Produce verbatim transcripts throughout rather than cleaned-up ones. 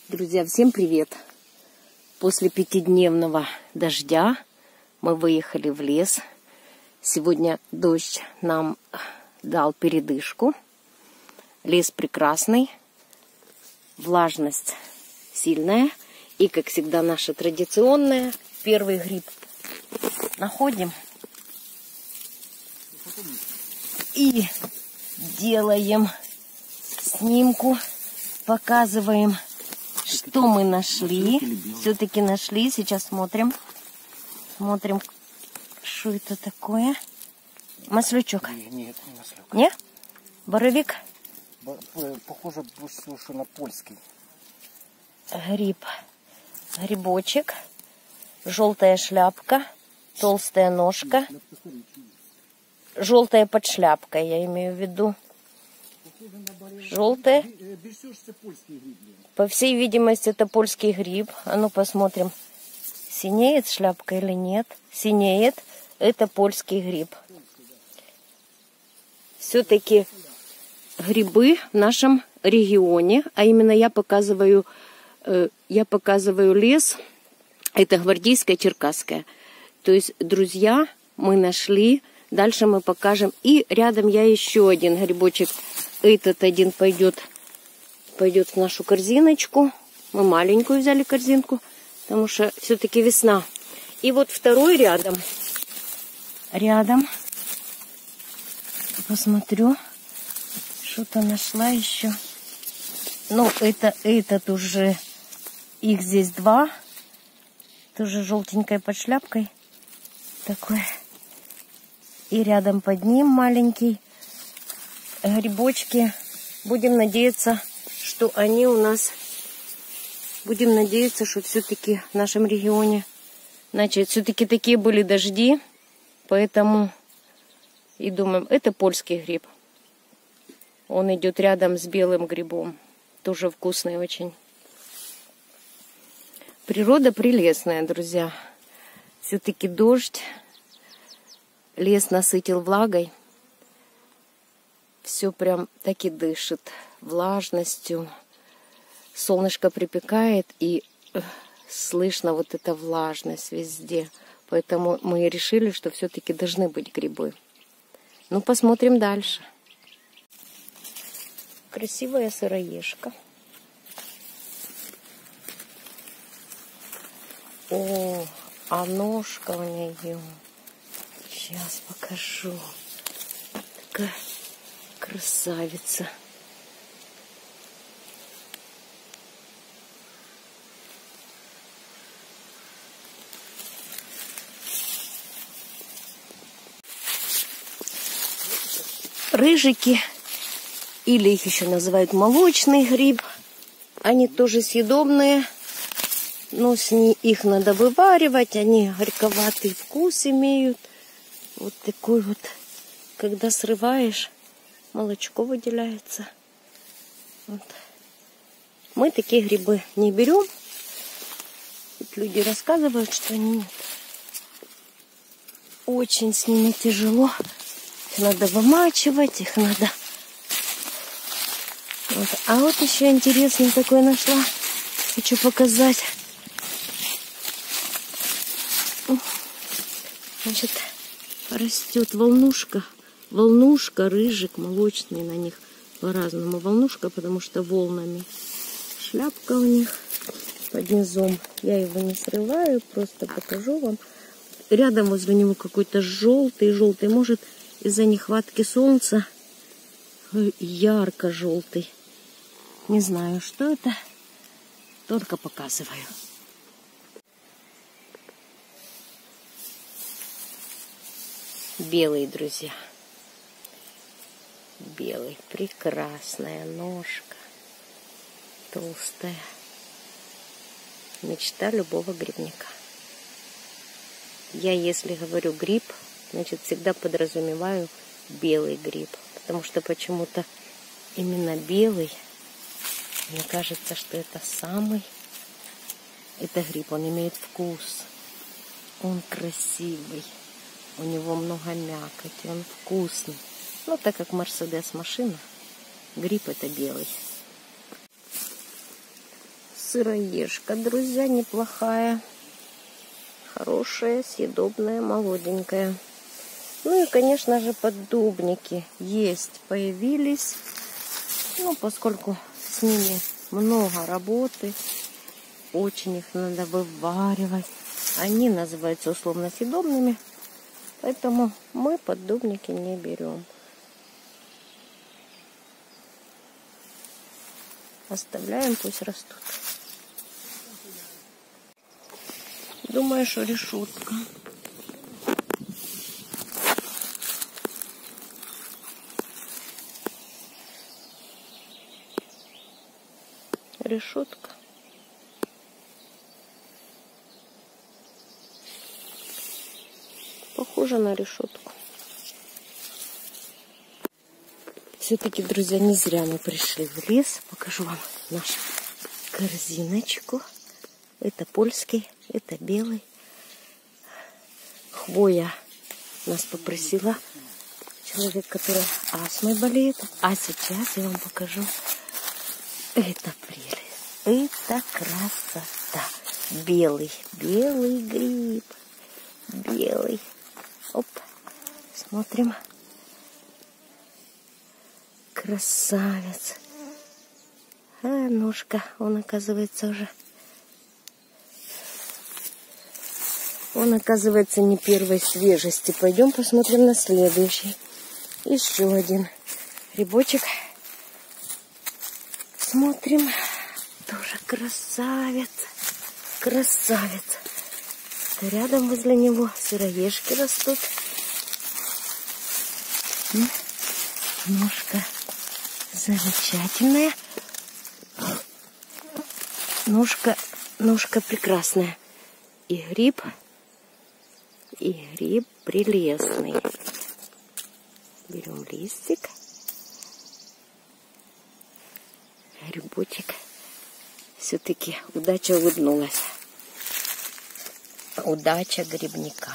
Друзья, всем привет! После пятидневного дождя мы выехали в лес. Сегодня дождь нам дал передышку. Лес прекрасный, влажность сильная. И, как всегда, наша традиционная, первый гриб находим и делаем снимку, показываем, что мы нашли. Все-таки нашли. Сейчас смотрим. Смотрим, что это такое. Маслючок. Нет, не маслюк. Не? Боровик? Похоже, что на польский. Гриб. Грибочек. Желтая шляпка. Толстая ножка. Желтая под шляпкой, я имею в виду. Желтая. По всей видимости, это польский гриб. А ну посмотрим, синеет шляпка или нет. Синеет. Это польский гриб. Все-таки грибы в нашем регионе, а именно я показываю, э, я показываю лес. Это гвардейская, черкасская. То есть, друзья, мы нашли. Дальше мы покажем. И рядом я еще один грибочек. Этот один пойдет, пойдет в нашу корзиночку. Мы маленькую взяли корзинку, потому что все-таки весна. И вот второй рядом. Рядом. Посмотрю. Что-то нашла еще. Ну, это этот уже. Их здесь два. Тоже желтенькая под шляпкой. Такой. И рядом под ним маленький. Грибочки. Будем надеяться, что они у нас... Будем надеяться, что все-таки в нашем регионе... Значит, все-таки такие были дожди. Поэтому и думаем, это польский гриб. Он идет рядом с белым грибом. Тоже вкусный очень. Природа прелестная, друзья. Все-таки дождь. Лес насытил влагой. Все прям так и дышит влажностью. Солнышко припекает, и э, слышно вот эта влажность везде. Поэтому мы решили, что все-таки должны быть грибы. Ну, посмотрим дальше. Красивая сыроежка. О, а ножка у нее. Сейчас покажу. Такая красавица. Рыжики, или их еще называют молочный гриб. Они тоже съедобные, но с них их надо вываривать. Они горьковатый вкус имеют. Вот такой вот, когда срываешь, молочко выделяется. Вот. Мы такие грибы не берем. Тут люди рассказывают, что они очень с ними тяжело. Их надо вымачивать, их надо... Вот. А вот еще интересный такой нашла. Хочу показать. Значит, растет волнушка. Волнушка, рыжик, молочный на них по-разному. Волнушка, потому что волнами. Шляпка у них под низом. Я его не срываю, просто покажу вам. Рядом возле него какой-то желтый, желтый. Может, из-за нехватки солнца ярко-желтый. Не знаю, что это. Только показываю. Белый, друзья. Белый. Прекрасная ножка. Толстая. Мечта любого грибника. Я, если говорю гриб, значит, всегда подразумеваю белый гриб. Потому что почему-то именно белый, мне кажется, что это самый... Это гриб, он имеет вкус. Он красивый. У него много мякоти, он вкусный. Ну, так как Мерседес машина, гриб это белый. сыроежка, друзья, неплохая. Хорошая, съедобная, молоденькая. Ну и, конечно же, поддубники есть, появились. Ну, поскольку с ними много работы, очень их надо вываривать. Они называются условно съедобными, поэтому мы поддубники не берем. Оставляем, пусть растут. Думаю, что решетка. Решетка. Похоже на решетку. Все-таки, друзья, не зря мы пришли в лес. Покажу вам нашу корзиночку. Это польский, это белый. Хвоя нас попросила человек, который астмой болеет. А сейчас я вам покажу. Это прелесть. Это красота. Белый, белый гриб. Белый. Оп. Смотрим. Красавец. А ножка, он оказывается уже. Он оказывается не первой свежести. Пойдем посмотрим на следующий. Еще один грибочек. Смотрим. Тоже красавец. Красавец. Рядом возле него сыроежки растут. Ножка замечательная. Ножка, ножка прекрасная. И гриб, и гриб прелестный. Берем листик. Грибочек. Все-таки удача улыбнулась. Удача грибника.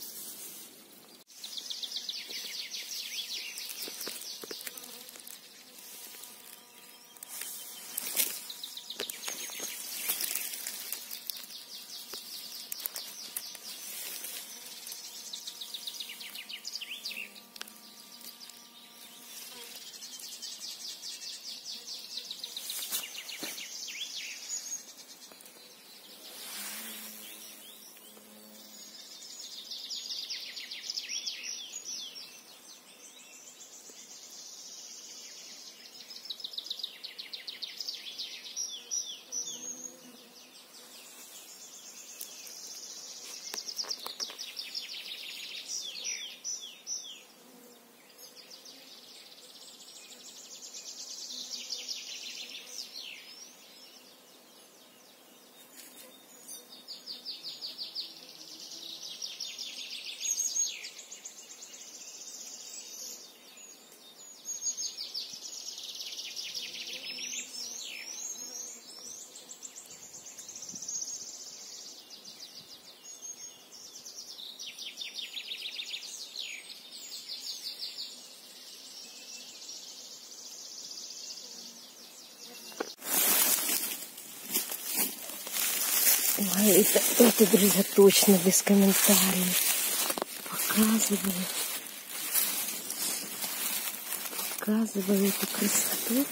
Это, это, друзья, точно без комментариев. Показываю. Показываю эту красоту.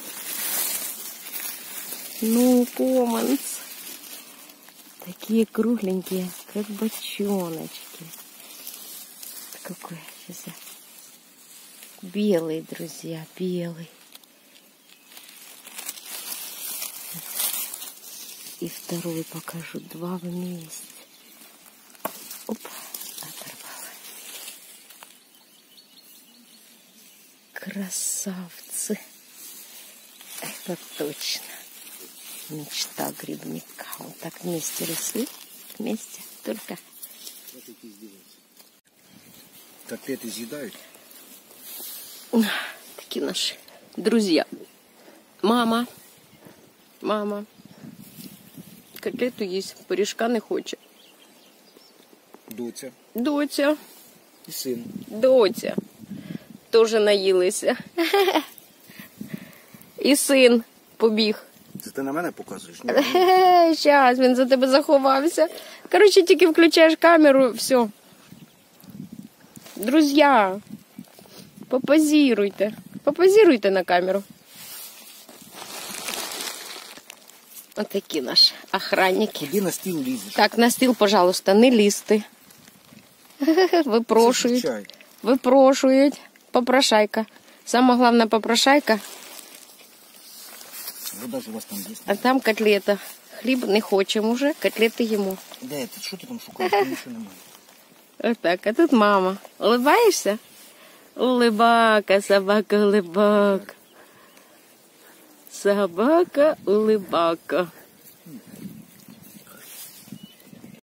Ну, команс. Такие кругленькие, как бочоночки. Какой сейчас я. Белый, друзья, белый. И второй покажу. Два вместе. Оп, оторвала. Красавцы. Это точно. Мечта грибника. Вот так вместе росли. Вместе. Только. Котлеты съедают? Такие наши друзья. Мама. Мама. Котлету їсть, пиріжка не хоче. Доця. Доця. І син. Доця. Теж наїлися. І син побіг Це ти на мене показуєш? Ні, Е, щас, він за тебе заховався. Коротше, тільки включаєш камеру, все. Друзі, попозируйте. Попозируйте на камеру. Отакі наші охранники. Куди на стіл лізеш? Так, на стіл, пожалуйста, не лізти. Випрошують. Чай. Випрошують. Попрошайка. Сама головна попрошайка. Вода ж у вас там є. А там котлета. Хліб не хочемо вже, котлети їмо. Де ти? Що ти там шукаєш? Там нічого немає. Отак, а тут мама. Улибаєшся? Улибака, собака, улибака. Собака, улибака.